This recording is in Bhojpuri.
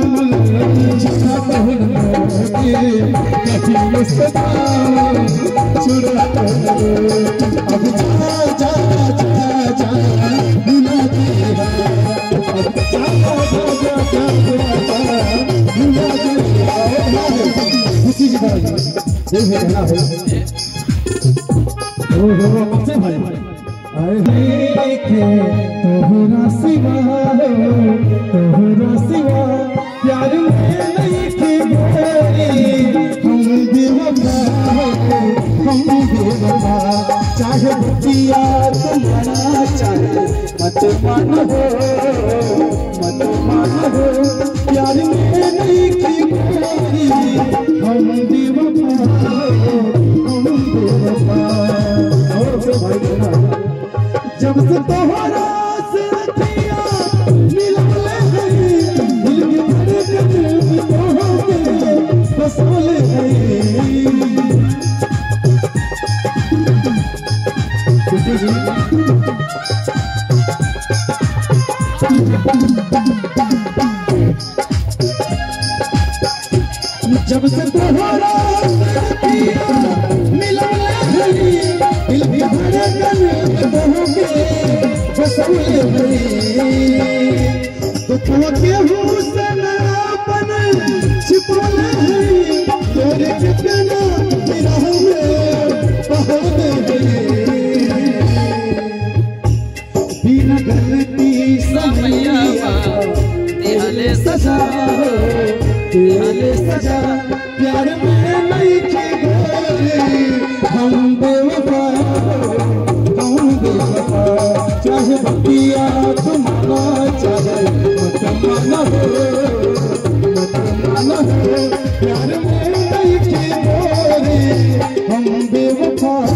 छुरा कभी मुस्कुरा छुरा अब जा जा जा जा भुला दे अब जा जा जा जा भुला दे खुशी की बात ये है ना हो से भाई आए देखे तोहरा सिवा प्यार में नहीं थी गोरी हम बेवफा चाहे बचिया तुम्हारा चाहे मत मानो प्यार में नहीं थी गोरी हम बेवफा जब से तोहरा से किया मिला ले दिल के धड़कन तोहके बसा ले जब से तोहरा से किया मिला ले दिल के धड़कन तोहके बसा ले तो तोहके हुस्न अपन छिपा ले तेरे कितना विरह में बहा ले बिना गलती समैया देहले सजा प्यार में नहीं थी गोरी हम बेवफा चाहे बतिया तुम्हारा चाहे मत माना हो प्यार में नहीं थी गोरी हम बेवफा